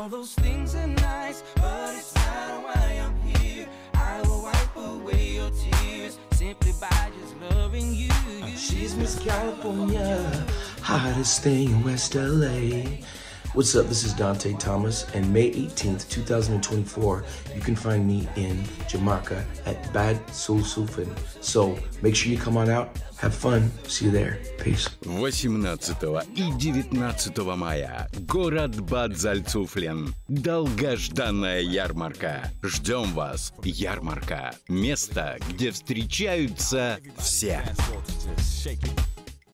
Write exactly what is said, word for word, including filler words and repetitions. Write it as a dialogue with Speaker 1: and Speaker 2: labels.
Speaker 1: All those things are nice, but it's not why I'm here. I will wipe away your tears simply by just loving you.
Speaker 2: She's Miss California, hottest thing in West L A. What's up, this is Dante Thomas, and May eighteenth, two thousand twenty-four, you can find me in Jarmarka at Bad Sulsufen. So make sure you come on out, have fun, see you there, peace.
Speaker 3: восемнадцатого и девятнадцатого мая. Город Бад Зальцуфлен. Долгожданная ярмарка. Ждем вас. Ярмарка. Место, где встречаются все.